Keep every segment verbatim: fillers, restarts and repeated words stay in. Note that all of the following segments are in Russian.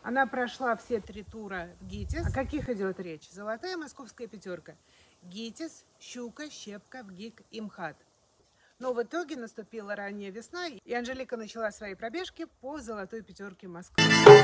Она прошла все три тура в ГИТИС. О каких идет речь? Золотая московская пятерка. ГИТИС, Щука, Щепка, ВГИК и МХАТ. Но в итоге наступила ранняя весна, и Анжелика начала свои пробежки по золотой пятерке Москвы.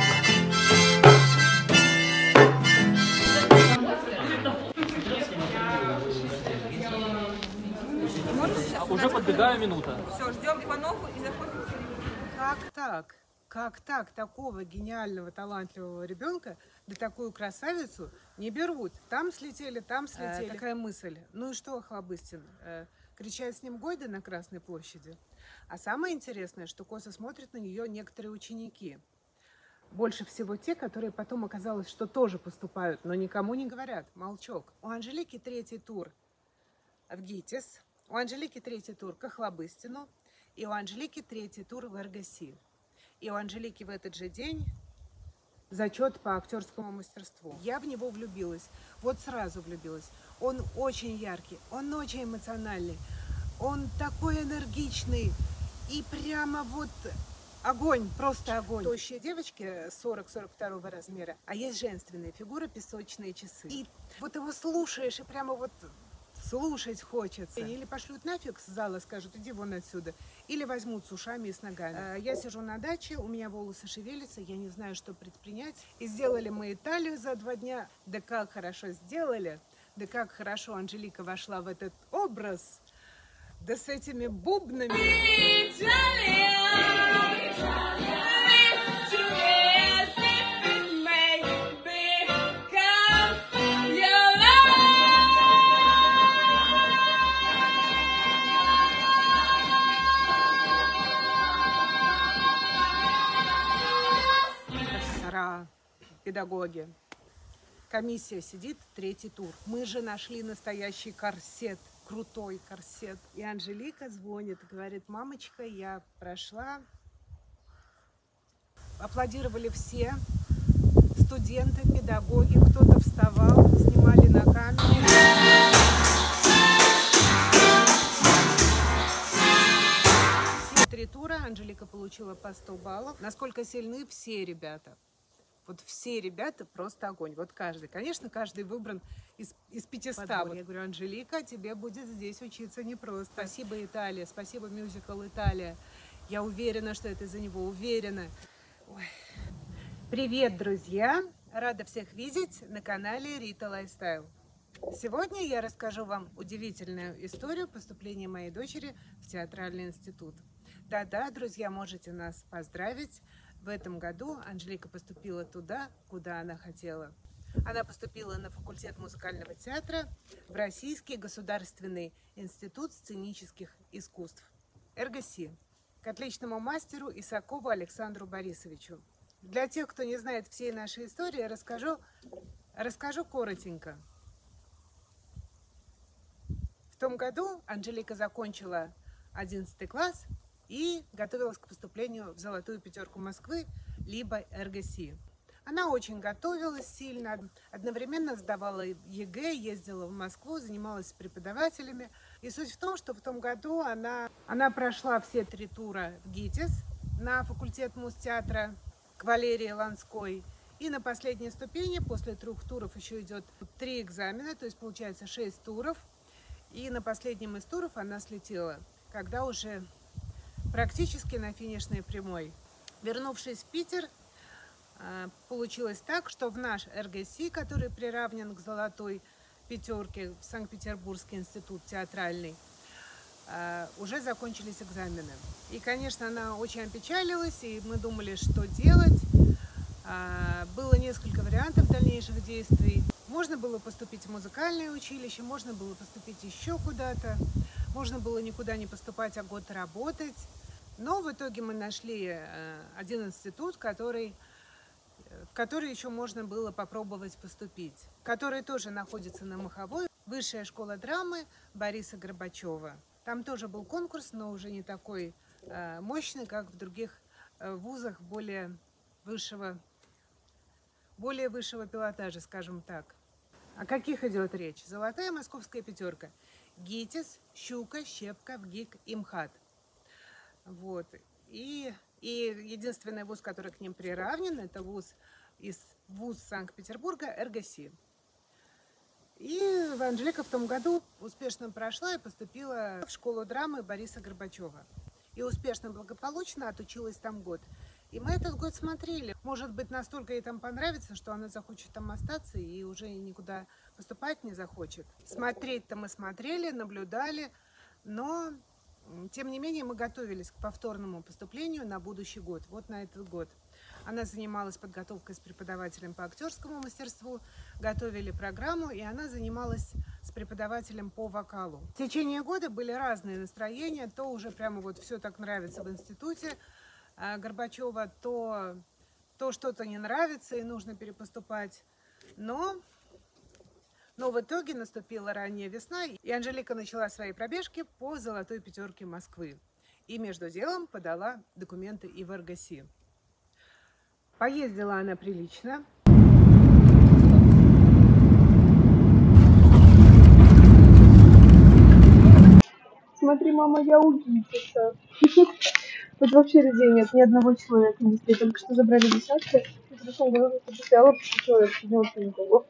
Уже подбегаю минута. Все, ждем Иванову и заходим. Как так? Как так такого гениального, талантливого ребенка, да такую красавицу не берут? Там слетели, там слетели. А, такая мысль. Ну и что, Охлобыстин, э, кричать с ним Гойда на Красной площади? А самое интересное, что косо смотрят на нее некоторые ученики. Больше всего те, которые потом оказалось, что тоже поступают, но никому не говорят. Молчок. У Анжелики третий тур в ГИТИС, у Анжелики третий тур к Охлобыстину, и у Анжелики третий тур в РГСИ. И у Анжелики в этот же день зачет по актерскому мастерству. Я в него влюбилась, вот сразу влюбилась. Он очень яркий, он очень эмоциональный, он такой энергичный и прямо вот огонь, просто огонь. Тощие девочки сорок-сорок второго размера, а есть женственные фигуры, песочные часы. И вот его слушаешь, и прямо вот слушать хочется. Или пошлют нафиг с зала, скажут, иди вон отсюда. Или возьмут с ушами и с ногами. Я сижу на даче, у меня волосы шевелятся, я не знаю, что предпринять. И сделали мы Италию за два дня. Да как хорошо сделали. Да как хорошо Анжелика вошла в этот образ. Да с этими бубнами. Педагоги. Комиссия сидит, третий тур. Мы же нашли настоящий корсет, крутой корсет. И Анжелика звонит, говорит, мамочка, я прошла. Аплодировали все, студенты, педагоги, кто-то вставал, снимали на камеру. Все три тура Анжелика получила по сто баллов. Насколько сильны все ребята. Вот все ребята просто огонь. Вот каждый. Конечно, каждый выбран из, из пятисот. Я говорю, Анжелика, тебе будет здесь учиться непросто. Спасибо, Италия. Спасибо, мюзикл «Италия». Я уверена, что это из-за него. Уверена. Ой. Привет, друзья! Рада всех видеть на канале Рита Лайфстайл. Сегодня я расскажу вам удивительную историю поступления моей дочери в театральный институт. Да-да, друзья, можете нас поздравить. В этом году Анжелика поступила туда, куда она хотела. Она поступила на факультет музыкального театра в Российский государственный институт сценических искусств, РГСИ, к отличному мастеру Исакову Александру Борисовичу. Для тех, кто не знает всей нашей истории, расскажу, расскажу коротенько. В том году Анжелика закончила одиннадцатый класс и готовилась к поступлению в золотую пятерку Москвы, либо РГСИ. Она очень готовилась сильно, одновременно сдавала ЕГЭ, ездила в Москву, занималась с преподавателями. И суть в том, что в том году она, она прошла все три тура в ГИТИС на факультет Мустеатра к Валерии Ланской. И на последней ступени, после трех туров, еще идет три экзамена, то есть получается шесть туров. И на последнем из туров она слетела, когда уже практически на финишной прямой. Вернувшись в Питер, получилось так, что в наш РГСИ, который приравнен к золотой пятерке в Санкт-Петербургский институт театральный, уже закончились экзамены. И, конечно, она очень опечалилась, и мы думали, что делать. Было несколько вариантов дальнейших действий. Можно было поступить в музыкальное училище, можно было поступить еще куда-то, можно было никуда не поступать, а год работать. Но в итоге мы нашли один институт, который, в который еще можно было попробовать поступить, который тоже находится на Маховой, Высшая школа драмы Бориса Горбачева. Там тоже был конкурс, но уже не такой мощный, как в других вузах более высшего, более высшего пилотажа, скажем так. О каких идет речь? Золотая московская пятерка. ГИТИС, Щука, Щепка, ВГИК и МХАТ. Вот. И, и единственный вуз, который к ним приравнен, это вуз из вуз Санкт-Петербурга эр гэ эс и. И Анжелика в том году успешно прошла и поступила в школу драмы Бориса Горбачева. И успешно, благополучно отучилась там год. И мы этот год смотрели. Может быть, настолько ей там понравится, что она захочет там остаться и уже никуда поступать не захочет. Смотреть-то мы смотрели, наблюдали, но тем не менее мы готовились к повторному поступлению на будущий год, вот на этот год. Она занималась подготовкой с преподавателем по актерскому мастерству, готовили программу, и она занималась с преподавателем по вокалу. В течение года были разные настроения, то уже прямо вот все так нравится в институте Горбачева, то, то что-то не нравится и нужно перепоступать. Но, но в итоге наступила ранняя весна, и Анжелика начала свои пробежки по золотой пятерке Москвы. И между делом подала документы и в эр гэ эс и. Поездила она прилично. Смотри, мама, я у Гитиса. Тут вообще людей нет, ни одного человека не стоит. Только что забрали десятки. И в прошлом году потеряла человек, не вообще никого.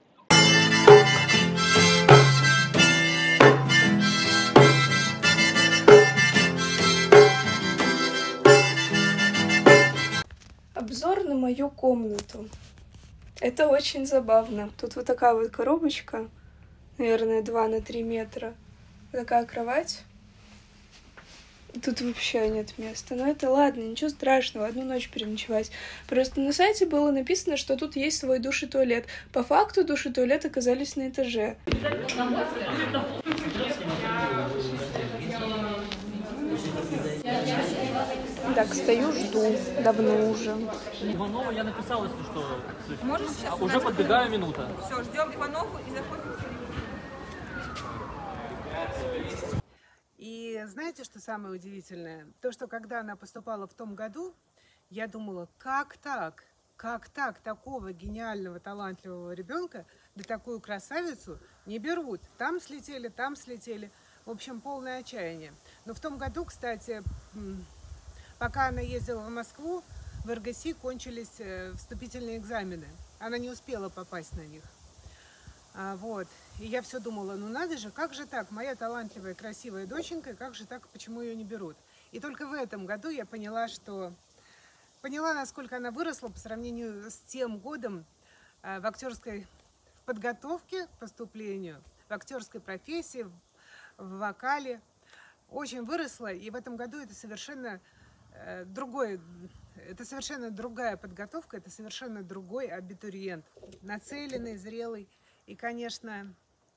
Обзор на мою комнату. Это очень забавно. Тут вот такая вот коробочка, наверное, два на три метра. Такая кровать. Тут вообще нет места. Но это ладно, ничего страшного, одну ночь переночевать. Просто на сайте было написано, что тут есть свой душ и туалет. По факту душ и туалет оказались на этаже. Так, стою, жду. Давно уже. Иванова я написал, если что. Можешь сейчас? А уже подбегаю минута. Все, ждем Иванову и заходим. И знаете, что самое удивительное? То, что когда она поступала в том году, я думала, как так? Как так? Такого гениального, талантливого ребенка, да такую красавицу не берут. Там слетели, там слетели. В общем, полное отчаяние. Но в том году, кстати, пока она ездила в Москву, в эр гэ эс и кончились вступительные экзамены. Она не успела попасть на них. А, вот. И я все думала, ну надо же, как же так? Моя талантливая, красивая доченька, как же так, почему ее не берут? И только в этом году я поняла, что... Поняла, насколько она выросла по сравнению с тем годом а, в актерской в подготовке к поступлению, в актерской профессии, в, в вокале. Очень выросла, и в этом году это совершенно э, другой... Это совершенно другая подготовка, это совершенно другой абитуриент. Нацеленный, зрелый. И, конечно,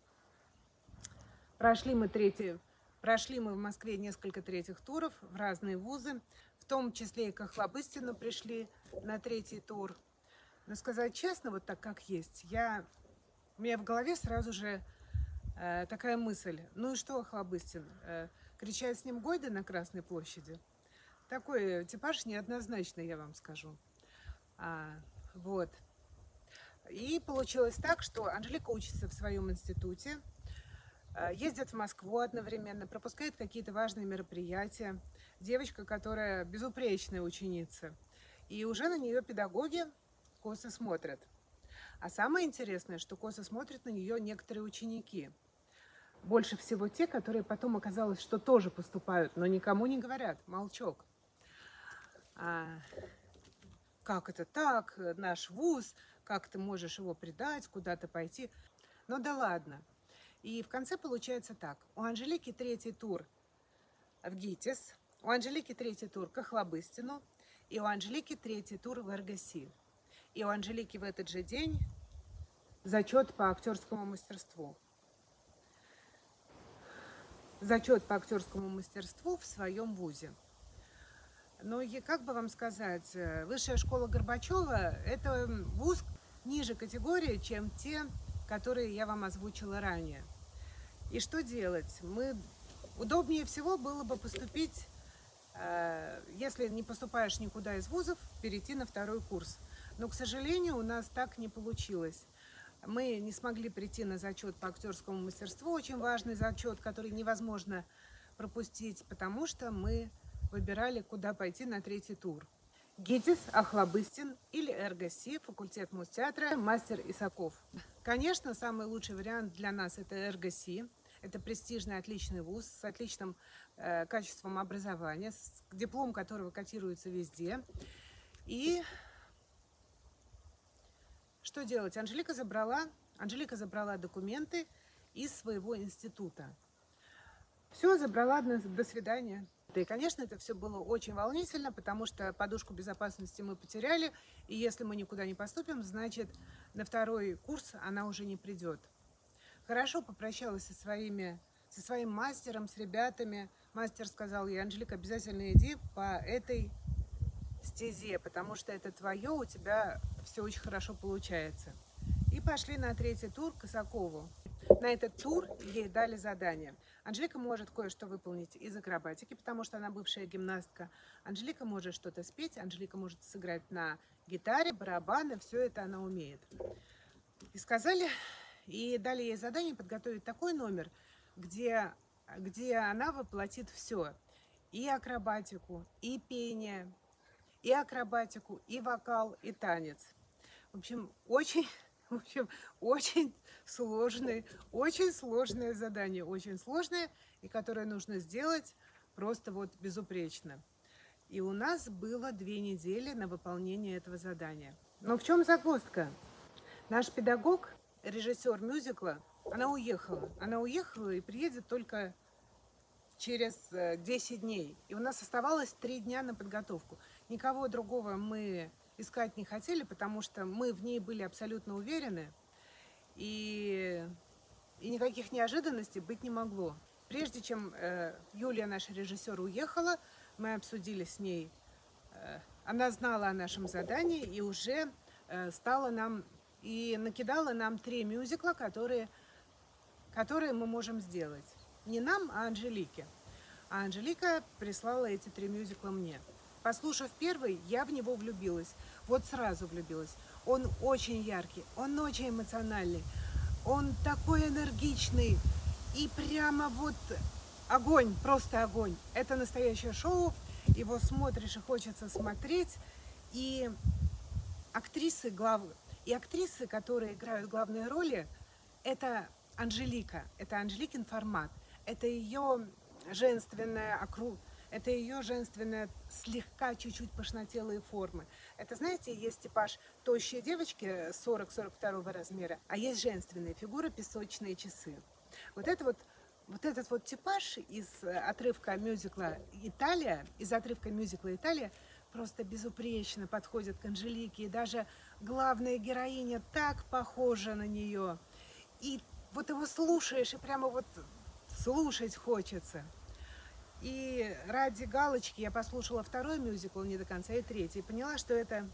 прошли мы, третий, прошли мы в Москве несколько третьих туров в разные вузы, в том числе и к Охлобыстину пришли на третий тур. Но сказать честно, вот так как есть, я, у меня в голове сразу же э, такая мысль. Ну и что Охлобыстин? Э, кричать с ним Гойда на Красной площади? Такой типаж неоднозначный, я вам скажу. А, вот. И получилось так, что Анжелика учится в своем институте, ездит в Москву одновременно, пропускает какие-то важные мероприятия. Девочка, которая безупречная ученица. И уже на нее педагоги косо смотрят. А самое интересное, что косо смотрят на нее некоторые ученики. Больше всего те, которые потом оказалось, что тоже поступают, но никому не говорят, молчок. А, как это так, наш вуз, как ты можешь его предать, куда-то пойти. Ну да ладно. И в конце получается так. У Анжелики третий тур в ГИТИС, у Анжелики третий тур к Охлобыстину, и у Анжелики третий тур в эр гэ эс и. И у Анжелики в этот же день зачет по актерскому мастерству. Зачет по актерскому мастерству в своем вузе. Но как бы вам сказать, Высшая школа Горбачева – это вуз ниже категории, чем те, которые я вам озвучила ранее. И что делать? Мы... Удобнее всего было бы поступить, если не поступаешь никуда из вузов, перейти на второй курс. Но, к сожалению, у нас так не получилось. Мы не смогли прийти на зачет по актерскому мастерству, очень важный зачет, который невозможно пропустить, потому что мы выбирали, куда пойти на третий тур. ГИТИС, Охлобыстин или РГСИ, факультет Мостеатра, мастер Исаков. Конечно, самый лучший вариант для нас это РГСИ. Это престижный, отличный вуз с отличным э, качеством образования, с, диплом которого котируется везде. И что делать? Анжелика забрала, Анжелика забрала документы из своего института. Все, забрала, до свидания. И, конечно, это все было очень волнительно, потому что подушку безопасности мы потеряли, и если мы никуда не поступим, значит, на второй курс она уже не придет. Хорошо попрощалась со, своими, со своим мастером, с ребятами. Мастер сказал ей: Анжелика, обязательно иди по этой стезе, потому что это твое, у тебя все очень хорошо получается. И пошли на третий тур к Исакову. На этот тур ей дали задание. Анжелика может кое-что выполнить из акробатики, потому что она бывшая гимнастка. Анжелика может что-то спеть, Анжелика может сыграть на гитаре, барабаны, все это она умеет. И сказали, и дали ей задание подготовить такой номер, где, где она воплотит все. И акробатику, и пение, и акробатику, и вокал, и танец. В общем, очень... В общем, очень сложное, очень сложное задание, очень сложное, и которое нужно сделать просто вот безупречно. И у нас было две недели на выполнение этого задания. Но в чем загвоздка? Наш педагог, режиссер мюзикла, она уехала. Она уехала и приедет только через десять дней. И у нас оставалось три дня на подготовку. Никого другого мы искать не хотели, потому что мы в ней были абсолютно уверены, и, и никаких неожиданностей быть не могло. Прежде чем э, Юлия, наш режиссер, уехала, мы обсудили с ней, э, она знала о нашем задании и уже э, стала нам, и накидала нам три мюзикла, которые, которые мы можем сделать. Не нам, а Анжелике. А Анжелика прислала эти три мюзикла мне. Послушав первый, я в него влюбилась. Вот сразу влюбилась. Он очень яркий, он очень эмоциональный, он такой энергичный. И прямо вот огонь, просто огонь. Это настоящее шоу. Его смотришь и хочется смотреть. И актрисы, глав... и актрисы, которые играют главные роли, это Анжелика. Это Анжеликин формат. Это ее женственная округ. Это ее женственная, слегка, чуть-чуть пышнотелые формы. Это, знаете, есть типаж тощие девочки сорок-сорок второго размера, а есть женственные фигуры, песочные часы. Вот, это вот, вот этот вот типаж из отрывка мюзикла «Италия», из отрывка мюзикла «Италия» просто безупречно подходит к Анжелике. И даже главная героиня так похожа на нее. И вот его слушаешь, и прямо вот слушать хочется. И ради галочки я послушала второй мюзикл, не до конца, и третий. И поняла, что это,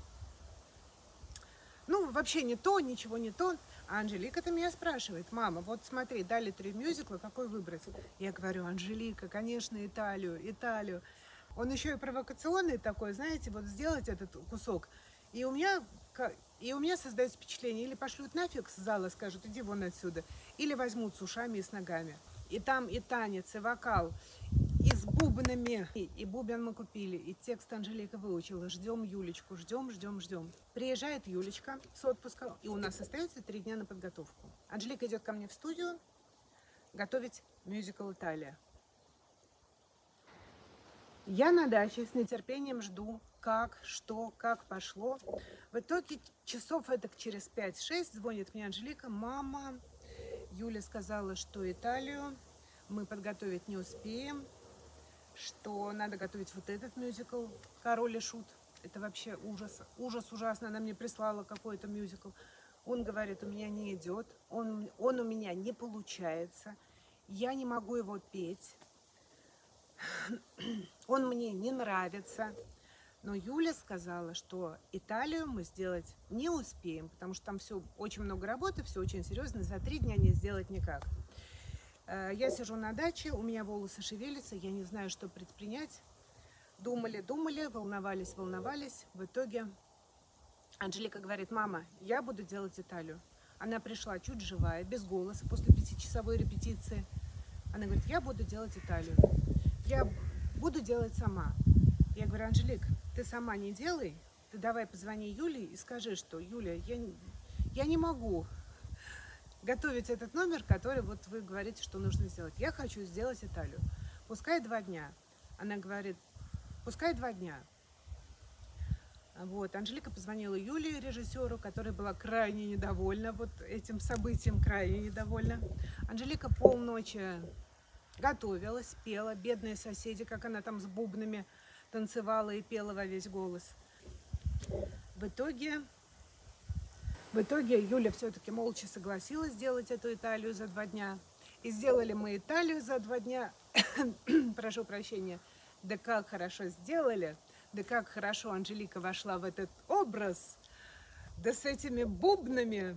ну, вообще не то, ничего не то. А Анжелика-то меня спрашивает: мама, вот смотри, дали три мюзикла, какой выбрать? Я говорю: Анжелика, конечно, Италию, Италию. Он еще и провокационный такой, знаете, вот сделать этот кусок. И у меня, и у меня создается впечатление, или пошлют нафиг с зала, скажут: иди вон отсюда, или возьмут с ушами и с ногами. И там и танец, и вокал, и с бубнами. И, и бубен мы купили, и текст Анжелика выучила. Ждем Юлечку, ждем, ждем, ждем. Приезжает Юлечка с отпуска, и у нас остается три дня на подготовку. Анжелика идет ко мне в студию готовить мюзикл «Италия». Я на даче с нетерпением жду, как, что, как пошло. В итоге часов этак через пять-шесть звонит мне Анжелика: мама, Юля сказала, что Италию мы подготовить не успеем, что надо готовить вот этот мюзикл «Король и Шут». Это вообще ужас, ужас ужасно. Она мне прислала какой-то мюзикл. Он говорит: у меня не идет, он, он у меня не получается, я не могу его петь, он мне не нравится. Но Юля сказала, что Италию мы сделать не успеем, потому что там все очень много работы, все очень серьезно, за три дня не сделать никак. Я сижу на даче, у меня волосы шевелятся, я не знаю, что предпринять. Думали, думали, волновались, волновались. В итоге Анжелика говорит: мама, я буду делать Италию. Она пришла чуть живая, без голоса, после пятичасовой репетиции. Она говорит: я буду делать Италию. Я буду делать сама. Я говорю: Анжелик, ты сама не делай, ты давай позвони Юле и скажи, что Юля, я, я не могу готовить этот номер, который вот вы говорите, что нужно сделать. Я хочу сделать Италию. Пускай два дня. Она говорит, пускай два дня. Вот. Анжелика позвонила Юле, режиссеру, которая была крайне недовольна вот этим событием, крайне недовольна. Анжелика полночи готовилась, пела. Бедные соседи, как она там с бубнами танцевала и пела во весь голос. В итоге, в итоге Юля все-таки молча согласилась сделать эту Италию за два дня. И сделали мы Италию за два дня. Прошу прощения. Да как хорошо сделали. Да как хорошо Анжелика вошла в этот образ. Да с этими бубнами.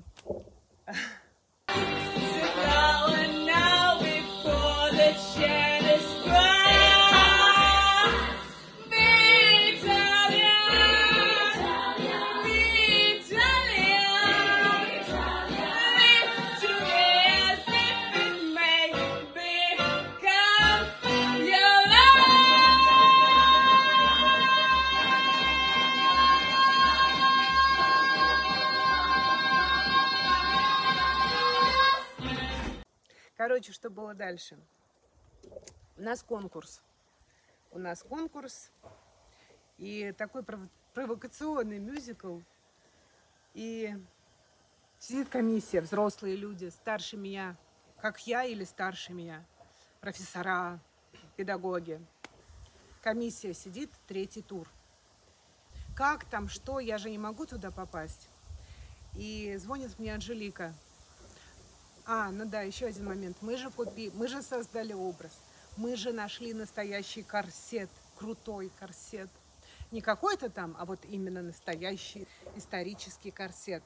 Короче, что было дальше? У нас конкурс. У нас конкурс. И такой провокационный мюзикл. И сидит комиссия, взрослые люди, старше меня, как я или старше меня, профессора, педагоги. Комиссия сидит, третий тур. Как там, что, я же не могу туда попасть. И звонит мне Анжелика. А, ну да, еще один момент. Мы же купи, мы же создали образ. Мы же нашли настоящий корсет, крутой корсет. Не какой-то там, а вот именно настоящий исторический корсет.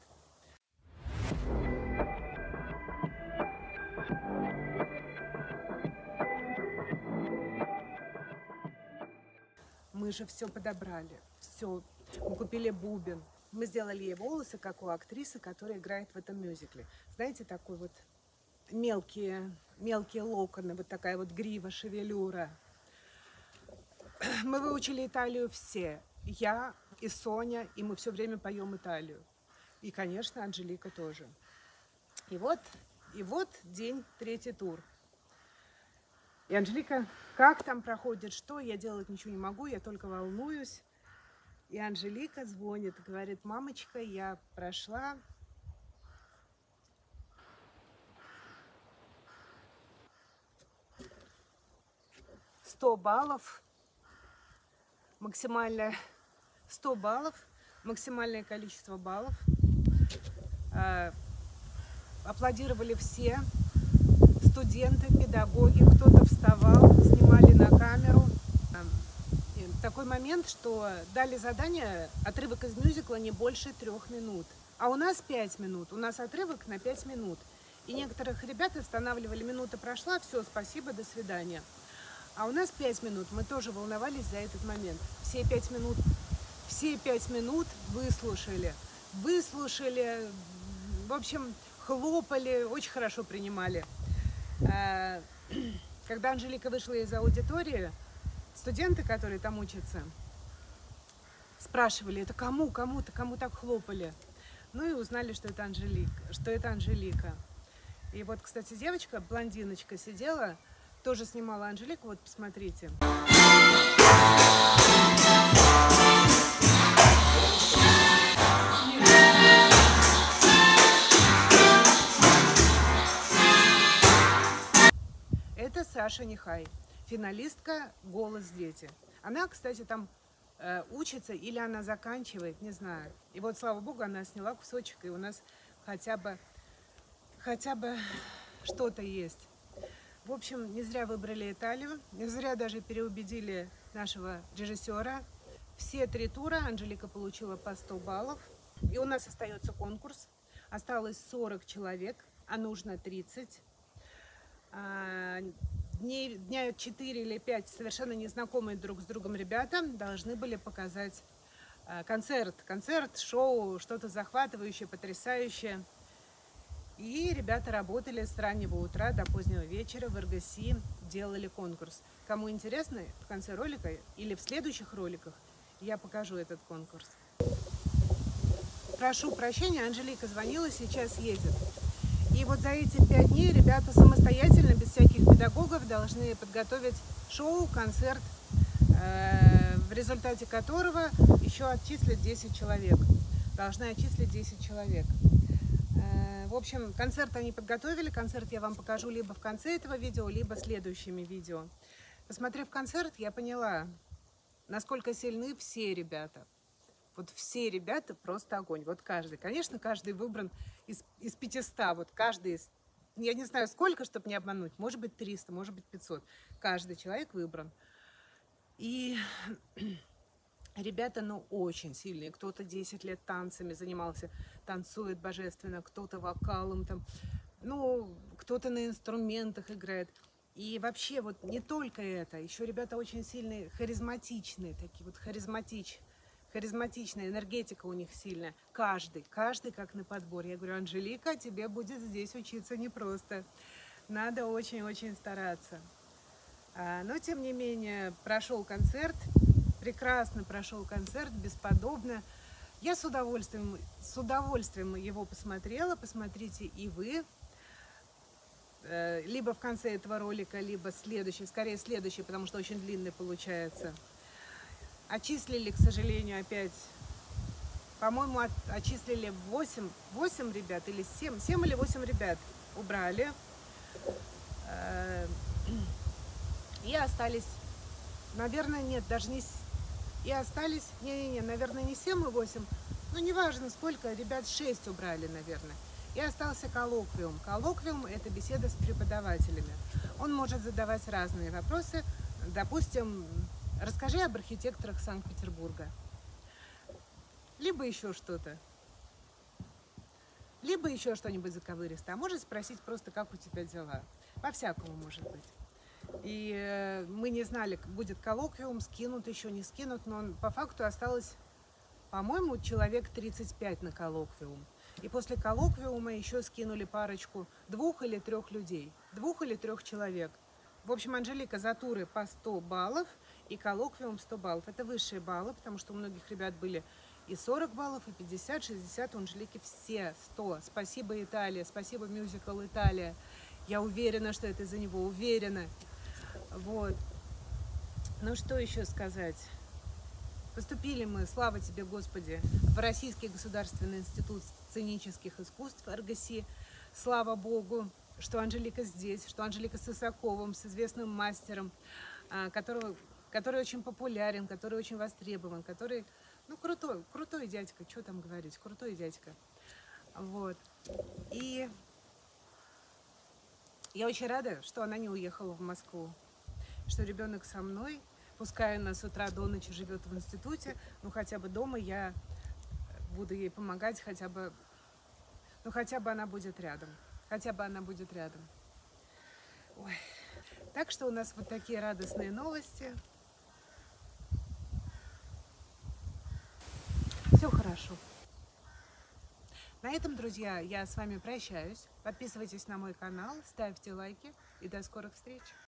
Мы же все подобрали, все. Мы купили бубен. Мы сделали ей волосы, как у актрисы, которая играет в этом мюзикле. Знаете, такой вот мелкие, мелкие локоны, вот такая вот грива, шевелюра. Мы выучили Италию все. Я и Соня, и мы все время поем Италию. И, конечно, Анжелика тоже. И вот, и вот день, третий тур. И Анжелика, как там проходит, что, я делать ничего не могу, я только волнуюсь. И Анжелика звонит, говорит, мамочка, я прошла сто баллов, максимальное сто баллов, максимальное количество баллов. Аплодировали все, студенты, педагоги, кто-то вставал, снимали на камеру. Такой момент, что дали задание, отрывок из мюзикла не больше трех минут. А у нас пять минут, у нас отрывок на пять минут. И некоторых ребят останавливали, минута прошла, все, спасибо, до свидания. А у нас пять минут, мы тоже волновались за этот момент. Все пять минут, все пять минут выслушали, выслушали, в общем, хлопали, очень хорошо принимали. Когда Анжелика вышла из аудитории, студенты, которые там учатся, спрашивали, это кому, кому-то, кому так хлопали. Ну и узнали, что это Анжелика, что это Анжелика. И вот, кстати, девочка, блондиночка, сидела, тоже снимала Анжелику, вот посмотрите. Это Саша Нехай, финалистка «Голос дети». Она, кстати, там э, учится или она заканчивает, не знаю. И вот, слава богу, она сняла кусочек, и у нас хотя бы, хотя бы что-то есть. В общем, не зря выбрали Италию, не зря даже переубедили нашего режиссера. Все три тура Анжелика получила по сто баллов. И у нас остается конкурс. Осталось сорок человек, а нужно тридцать. Дней, дня четыре или пять совершенно незнакомые друг с другом ребята должны были показать концерт, концерт, шоу, что-то захватывающее, потрясающее. И ребята работали с раннего утра до позднего вечера в эр гэ эс и, делали конкурс. Кому интересно, в конце ролика или в следующих роликах я покажу этот конкурс. Прошу прощения, Анжелика звонила, сейчас едет. И вот за эти пять дней ребята самостоятельно, без всяких педагогов, должны подготовить шоу, концерт, э, в результате которого еще отчислят десять человек. Должны отчислить десять человек. Э, в общем, концерт они подготовили. Концерт я вам покажу либо в конце этого видео, либо следующими видео. Посмотрев концерт, я поняла, насколько сильны все ребята. Вот все ребята просто огонь. Вот каждый. Конечно, каждый выбран из, из пятисот. Вот каждый из... Я не знаю сколько, чтобы не обмануть. Может быть триста, может быть пятьсот. Каждый человек выбран. И ребята, ну, очень сильные. Кто-то десять лет танцами занимался, танцует божественно. Кто-то вокалом там. Ну, кто-то на инструментах играет. И вообще вот не только это. Еще ребята очень сильные, харизматичные. Такие вот харизматичные. Харизматичная энергетика у них сильная. Каждый, каждый как на подбор. Я говорю, Анжелика, тебе будет здесь учиться непросто. Надо очень-очень стараться. А, но, тем не менее, прошел концерт. Прекрасно прошел концерт, бесподобно. Я с удовольствием, с удовольствием его посмотрела. Посмотрите и вы. Либо в конце этого ролика, либо следующий. Скорее следующий, потому что очень длинный получается. Отчислили, к сожалению, опять, по-моему, от, отчислили восемь, восемь ребят, или семь, семь или восемь ребят убрали. И остались, наверное, нет, даже не... И остались, не-не-не, наверное, не семь и восемь, но неважно сколько, ребят шесть убрали, наверное. И остался коллоквиум. Коллоквиум – это беседа с преподавателями. Он может задавать разные вопросы, допустим... Расскажи об архитекторах Санкт-Петербурга. Либо еще что-то. Либо еще что-нибудь заковыристое. А может спросить просто, как у тебя дела. По-всякому может быть. И э, мы не знали, будет коллоквиум, скинут еще, не скинут. Но он, по факту осталось, по-моему, человек тридцать пять на коллоквиум. И после коллоквиума еще скинули парочку, двух или трех людей. Двух или трех человек. В общем, Анжелика за туры по сто баллов и коллоквиум сто баллов. Это высшие баллы, потому что у многих ребят были и сорок баллов, и пятьдесят, шестьдесят. У Анжелики все сто. Спасибо, Италия, спасибо, мюзикл «Италия». Я уверена, что это из-за него, уверена. Вот. Ну, что еще сказать? Поступили мы, слава тебе, Господи, в Российский государственный институт сценических искусств эр гэ эс и. Слава Богу, что Анжелика здесь, что Анжелика с Исаковым, с известным мастером, которого, который очень популярен, который очень востребован, который, ну, крутой, крутой дядька, что там говорить, крутой дядька. Вот. И я очень рада, что она не уехала в Москву, что ребенок со мной, пускай она с утра до ночи живет в институте, но хотя бы дома я буду ей помогать, хотя бы, ну, хотя бы она будет рядом. Хотя бы она будет рядом. Ой. Так что у нас вот такие радостные новости. Все хорошо. На этом, друзья, я с вами прощаюсь. Подписывайтесь на мой канал, ставьте лайки и до скорых встреч.